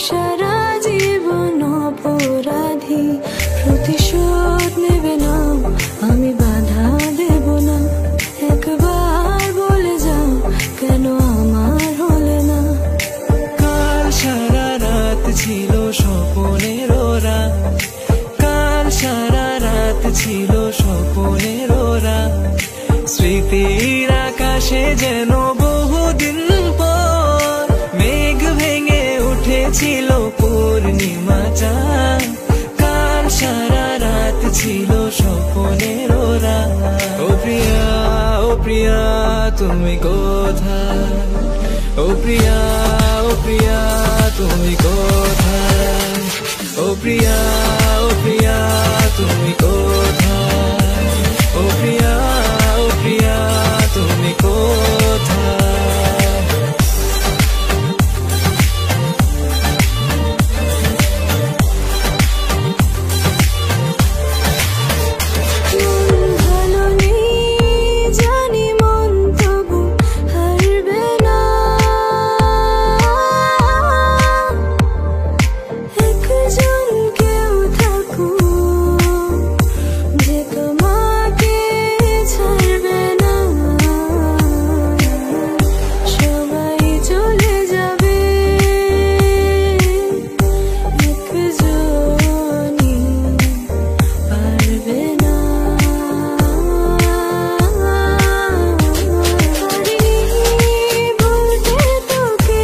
সারা জীবন অপরাধী, প্রতিশোধ নেবে না, আমি বাধা দেব না। একবার বলে যাও কেন আমার হলে না। কাল সারা রাত ছিল স্বপ্নের রাত, কাল সারা রাত ছিল স্বপ্নের রাত। স্মৃতির আকাশে যেন বহুদিন পর মেঘ ভেঙে উঠেছিল পূর্ণিমা চাঁদ। কাল সারা রাত ছিল স্বপ্নের রাত। ও প্রিয়া, ও প্রিয়া তুমি কোথায়? ও প্রিয়া, ও প্রিয়া তুমি কোথায়? ও প্রিয়া, ও প্রিয়া তুমি কোথায়? ও প্রিয়া, ও প্রিয়া তুমি কোথায়? ভালো নেই জানি, মন তবু হারবে না। একজন কেউ থাকুক যে তোমাকে ছাড়বে না। সবাই চলে যাবে, একজনই পারবে না। পারিনি বলতে তোকে,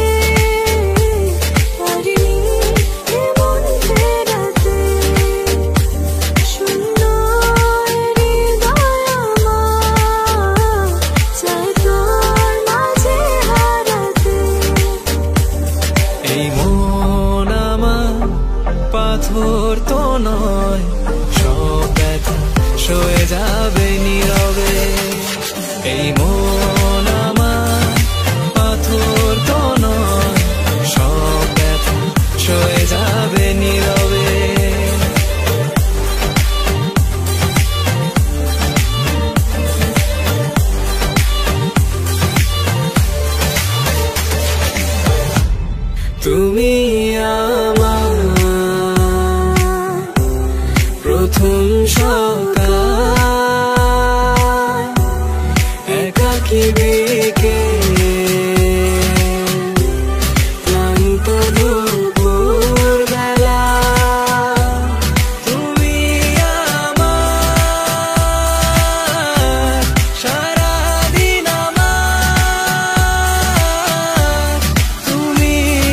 পারিনি এমন ফেরাতে। শূন্য হৃদয় আমার চাই তোর মাঝে হারাতে। এই মন আমার পাথর তো নয়, সব ব্যথা সয়ে যাবে নীরবে। এই মন আমার পাথর তো নয়, সব ব্যথা সয়ে যাবে নীরবে। তুমি আমার প্রথম সকাল, একাকী বিকেল, ক্লান্ত দুপুর বেলা। তুমি আমার সারাদিন আমার, তুমি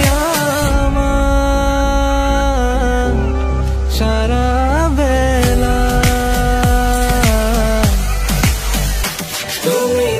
আমার সারা বেলা। তুমি